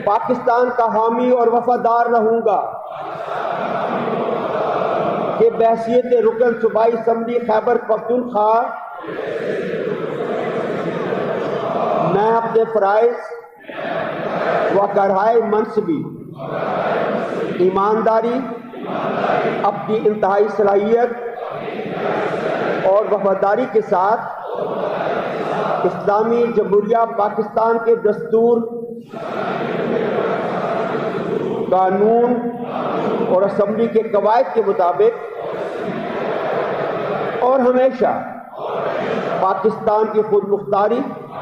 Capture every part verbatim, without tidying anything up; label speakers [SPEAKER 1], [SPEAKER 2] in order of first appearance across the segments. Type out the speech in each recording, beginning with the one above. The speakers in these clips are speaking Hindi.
[SPEAKER 1] पाकिस्तान का हामी और वफादार रहूंगा कि बहैसियत रुकन सूबाई असम्बली खैबर पख्तूनख्वा मैं अपने फ़राइज़ व करहाए मनसबी ईमानदारी, अपनी इंतहाई सलाहियत और वफादारी के साथ इस्लामी जमहूरिया पाकिस्तान के दस्तूर, कानून और असम्बली के कवायद के मुताबिक और हमेशा पाकिस्तान की खुद मुख्तारी,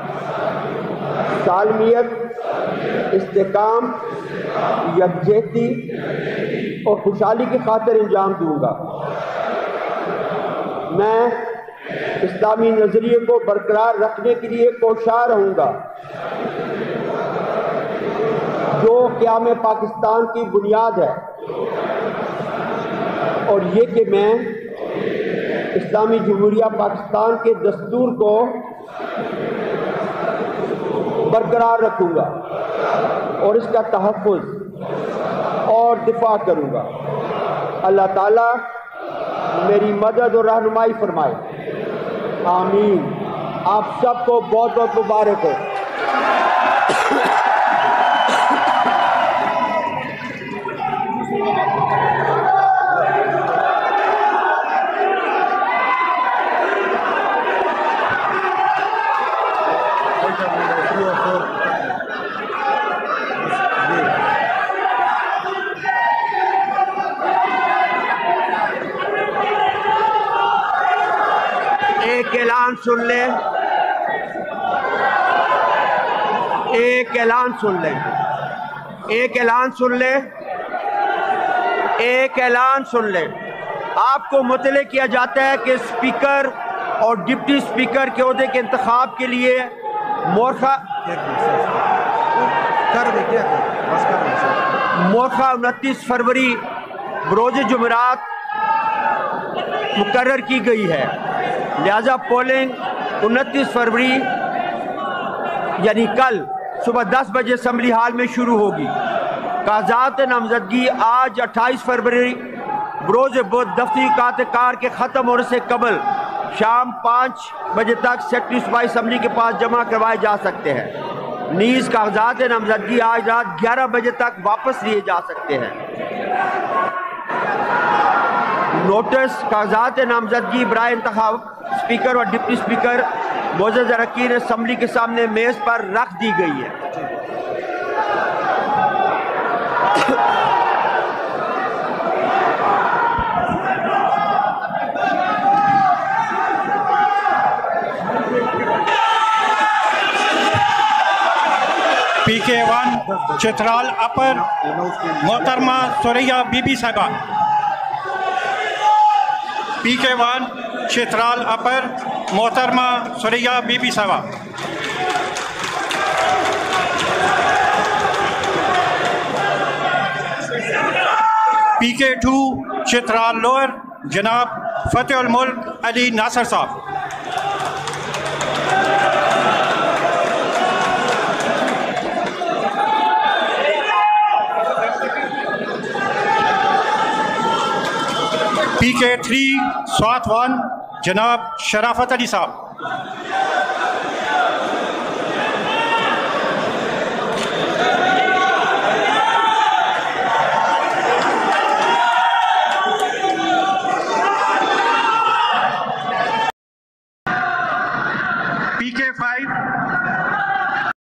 [SPEAKER 1] सालमियत, इस्तेकाम, यकजहती और खुशहाली की खातिर इंजाम दूंगा। मैं इस्लामी नजरिए को बरकरार रखने के लिए कोशां रहूंगा, जो क़याम पाकिस्तान की बुनियाद है, और ये कि मैं इस्लामी जमहूरिया पाकिस्तान के दस्तूर को बरकरार रखूंगा और इसका तहफ़्फ़ुज़ और दिफा करूंगा। अल्लाह ताला मेरी मदद और रहनुमाई फरमाए, आमीन। आप सबको बहुत बहुत मुबारक हो। एक ऐलान सुन ले, एक ऐलान सुन ले, एक ऐलान सुन ले, एक ऐलान सुन ले। आपको मुतले किया जाता है कि स्पीकर और डिप्टी स्पीकर के ओहदे के इंतखाब के लिए मोरखा कर दे क्या मोरखा उनतीस फरवरी बरोज जुमेरात मुकर्रर की गई है। लिहाजा पोलिंग उनतीस फरवरी यानी कल सुबह दस बजे असम्बली हाल में शुरू होगी। कागजात नामजदगी आज अट्ठाईस फरवरी बरोज बुध दफ्तरी कार के ख़त्म होने से कबल शाम पाँच बजे तक सेक्रेटरी सूबाई असम्बली के पास जमा करवाए जा सकते हैं। नीज़ कागजात नामजदगी आज रात ग्यारह बजे तक वापस लिए जा सकते हैं। नोटिस कागजात नामजदगी बराए इंतखाब स्पीकर और डिप्टी स्पीकर मोअज़्ज़ज़ अरकान असम्बली के सामने मेज़ पर रख दी गई है।
[SPEAKER 2] पी के वन चित्राल अपर मोहतरमा सुरैया बीबी साहिबा। पी के वन चित्राल अपर मोहतरमा सुरैया बीबी साहिबा। पी के टू चित्राल लोअर जनाब फतेहुल मुल्क अली नासर साहब। पी के थ्री स्वात वन जनाब शराफत अली साहब। पी के फाइव